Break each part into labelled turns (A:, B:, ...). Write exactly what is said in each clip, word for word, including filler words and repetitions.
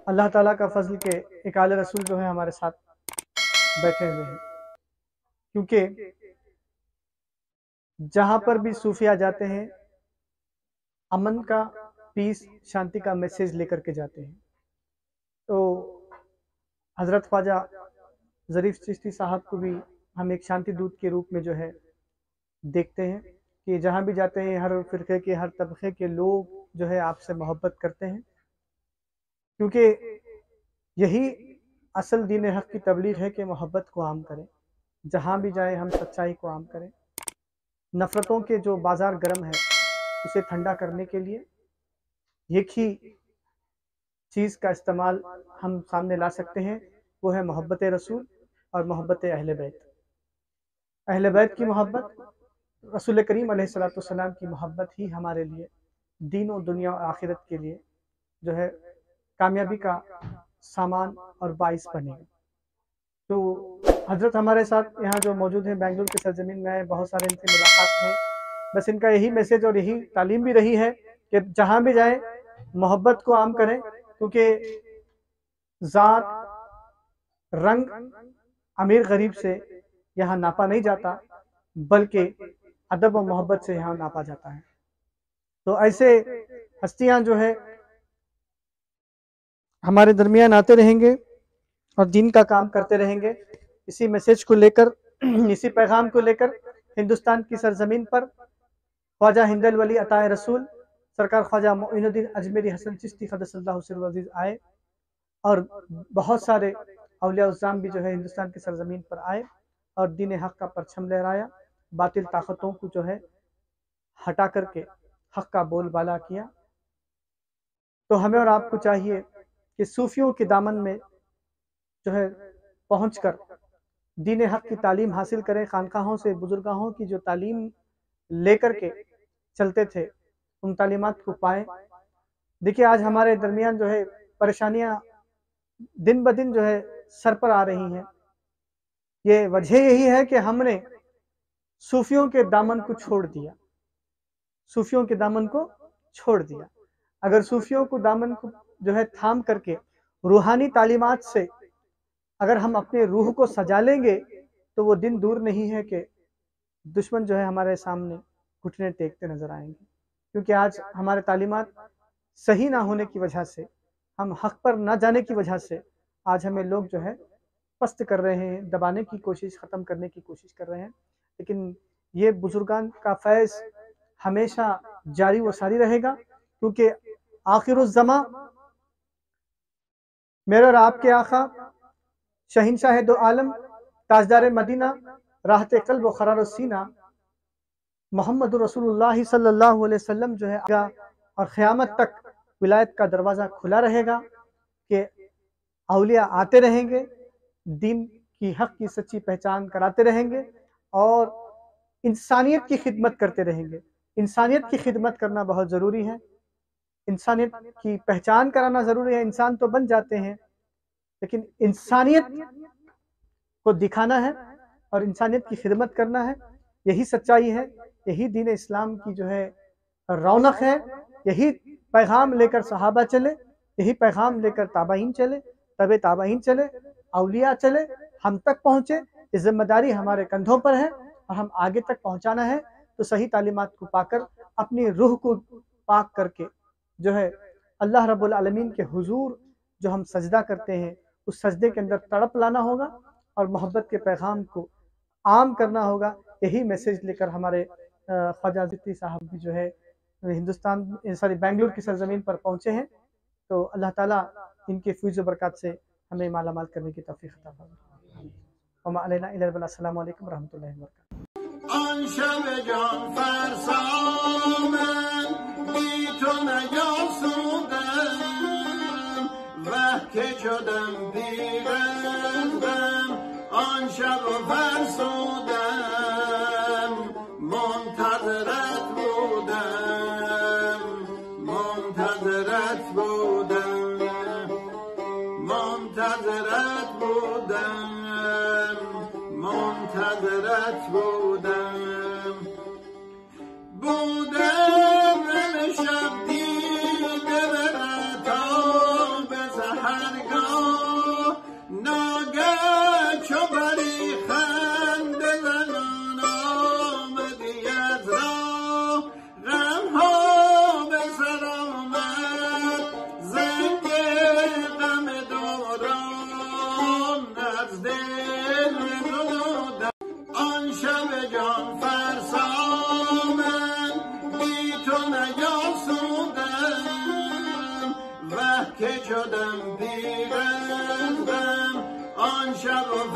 A: अल्लाह ताला का फजल के एक आले रसूल जो है हमारे साथ बैठे हुए हैं, क्योंकि जहां पर भी सूफिया जाते हैं अमन का, पीस, शांति का मैसेज लेकर के जाते हैं। तो हजरत ख्वाजा ज़रीफ चिश्ती साहब को भी हम एक शांति दूत के रूप में जो है देखते हैं कि जहाँ भी जाते हैं हर फिरके के, हर तबके के लोग जो है आपसे मोहब्बत करते हैं, क्योंकि यही असल दीन हक की तबलीग है कि मोहब्बत को आम करें। जहाँ भी जाए हम सच्चाई को आम करें। नफ़रतों के जो बाज़ार गर्म है उसे ठंडा करने के लिए एक ही चीज़ का इस्तेमाल हम सामने ला सकते हैं, वो है मोहब्बत रसूल और मोहब्बत अहले बैत। अहले बैत की मोहब्बत, रसूल करीम अलैहिस्सलातु वस्सलाम की मोहब्बत ही हमारे लिए दीन और दुनिया और आखिरत के लिए जो है कामयाबी का सामान और बाइस बनेगा। तो हजरत हमारे साथ यहाँ जो मौजूद हैं, बेंगलुरु की सरजमीन में आए, बहुत सारे इनसे मुलाकात है। बस इनका यही मैसेज और यही तालीम भी रही है कि जहाँ भी जाए मोहब्बत को आम करें, क्योंकि ज़ात, रंग, अमीर गरीब से यहाँ नापा नहीं जाता, बल्कि अदब और मोहब्बत से यहाँ नापा जाता है। तो ऐसे हस्तियाँ जो है हमारे दरमियान आते रहेंगे और दीन का काम करते रहेंगे। इसी मैसेज को लेकर, इसी पैगाम को लेकर हिंदुस्तान की सरजमीन पर ख्वाजा हिंदल वली अताए रसूल सरकार ख्वाजा मोइनुद्दीन अजमेरी हसन चिश्ती क़द्दसल्लाहु सिर्रहु अज़ीज़ आए, और बहुत सारे औलिया उज़्ज़ाम भी जो है हिंदुस्तान की सरजमीन पर आए और दीन हक का परचम लहराया, बातिल ताकतों को जो है हटा करके हक का बोलबाला किया। तो हमें और आपको चाहिए कि सूफियों के दामन में जो है पहुंचकर दीन हक की तालीम हासिल करें। खानकाहों से बुजुर्गाहों की जो तालीम लेकर के चलते थे उन तालीमात को पाएं। देखिए आज हमारे दरमियान जो है परेशानियां दिन ब दिन जो है सर पर आ रही हैं। ये वजह यही है कि हमने सूफियों के दामन को छोड़ दिया, सूफियों के दामन को छोड़ दिया। अगर सूफियों को दामन को जो है थाम करके रूहानी तालीमात से अगर हम अपने रूह को सजा लेंगे तो वो दिन दूर नहीं है कि दुश्मन जो है हमारे सामने घुटने टेकते नजर आएंगे। क्योंकि आज हमारे तालीमात सही ना होने की वजह से, हम हक पर ना जाने की वजह से आज हमें लोग जो है पस्त कर रहे हैं, दबाने की कोशिश, ख़त्म करने की कोशिश कर रहे हैं। लेकिन ये बुजुर्गान का फैज़ हमेशा जारी व सारी रहेगा, क्योंकि आखिरुज़्ज़मा मेरे और आपके आका शहींशाह दो आलम, ताजदार मदीना, राहते क़ल्ब व क़रार सीना मोहम्मद रसूलुल्लाह सल्लल्लाहु अलैहि वसल्लम जो है और क़यामत तक विलायत का दरवाज़ा खुला रहेगा कि औलिया आते रहेंगे, दीन की हक की सच्ची पहचान कराते रहेंगे और इंसानियत की खिदमत करते रहेंगे। इंसानियत की खिदमत करना बहुत ज़रूरी है, इंसानियत की पहचान कराना ज़रूरी है। इंसान तो बन जाते हैं, लेकिन इंसानियत को दिखाना है और इंसानियत की खिदमत करना है। यही सच्चाई है, यही दीन इस्लाम की जो है रौनक है। यही पैगाम लेकर सहाबा चले, यही पैगाम लेकर ताबाईन चले, तबे ताबाईन चले, औलिया चले, हम तक पहुँचे। ये जिम्मेदारी हमारे कंधों पर है और हम आगे तक पहुँचाना है। तो सही तालीमात को पाकर अपनी रूह को पाक करके जो है अल्लाह रब्बुल आलमीन के हुजूर जो हम सजदा करते हैं, उस सजदे के अंदर तड़प लाना होगा और मोहब्बत के पैगाम को आम करना होगा। यही मैसेज लेकर हमारे ख्वाजा चिश्ती साहब भी जो है हिंदुस्तान सॉरी बेंगलुरु की सरजमीन पर पहुँचे हैं। तो अल्लाह ताला इनके फैज़ व बरकत से हमें मालामाल करने की तौफीक अता फरमाए। वमा अलैना इल्ला अल-बलाग। अस्सलामु अलैकुम व रहमतुल्लाहि व बरकातहू।
B: آن شب جان فرسامم بی تو نیاسودم وه که شدم پیوندم آن شب فرسودم منتظرت بودم منتظرت بودم منتظرت بودم منتظرت بودم بودم من شب دیده برتا به سحر شدم پیرم آن شب و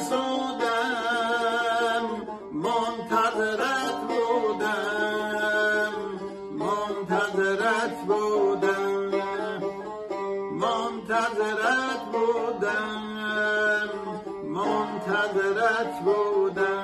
B: فرسودم منتظرت بودم منتظرت بودم منتظرت بودم منتظرت بودم